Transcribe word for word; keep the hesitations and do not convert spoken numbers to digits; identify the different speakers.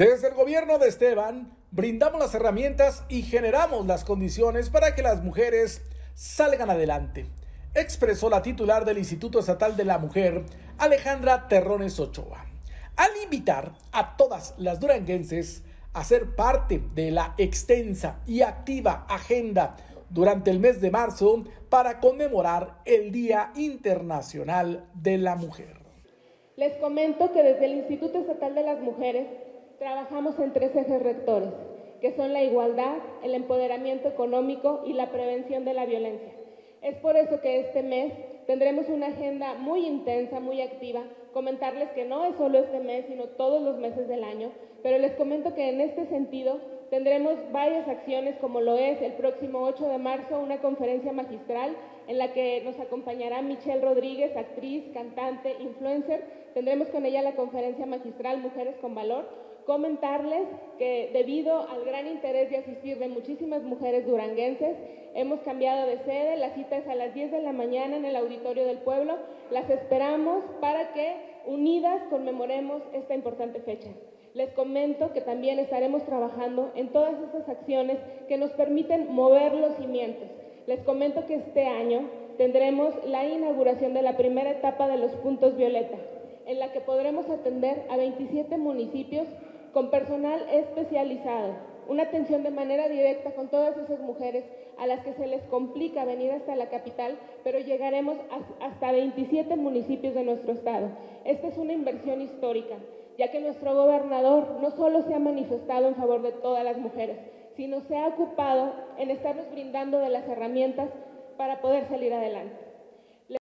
Speaker 1: Desde el gobierno de Esteban, brindamos las herramientas y generamos las condiciones para que las mujeres salgan adelante, expresó la titular del Instituto Estatal de la Mujer, Alejandra Terrones Ochoa, al invitar a todas las duranguenses a ser parte de la extensa y activa agenda durante el mes de marzo para conmemorar el Día Internacional de la Mujer.
Speaker 2: Les comento que desde el Instituto Estatal de las Mujeres trabajamos en tres ejes rectores, que son la igualdad, el empoderamiento económico y la prevención de la violencia. Es por eso que este mes tendremos una agenda muy intensa, muy activa. Comentarles que no es solo este mes, sino todos los meses del año, pero les comento que en este sentido tendremos varias acciones, como lo es el próximo ocho de marzo, una conferencia magistral en la que nos acompañará Michelle Rodríguez, actriz, cantante, influencer. Tendremos con ella la conferencia magistral Mujeres con Valor. Comentarles que debido al gran interés de asistir de muchísimas mujeres duranguenses, hemos cambiado de sede. La cita es a las diez de la mañana en el Auditorio del Pueblo. Las esperamos para que unidas conmemoremos esta importante fecha. Les comento que también estaremos trabajando en todas esas acciones que nos permiten mover los cimientos. Les comento que este año tendremos la inauguración de la primera etapa de los puntos violeta, en la que podremos atender a veintisiete municipios con personal especializado, una atención de manera directa con todas esas mujeres a las que se les complica venir hasta la capital, pero llegaremos hasta veintisiete municipios de nuestro estado. Esta es una inversión histórica, ya que nuestro gobernador no solo se ha manifestado en favor de todas las mujeres, sino se ha ocupado en estarnos brindando de las herramientas para poder salir adelante.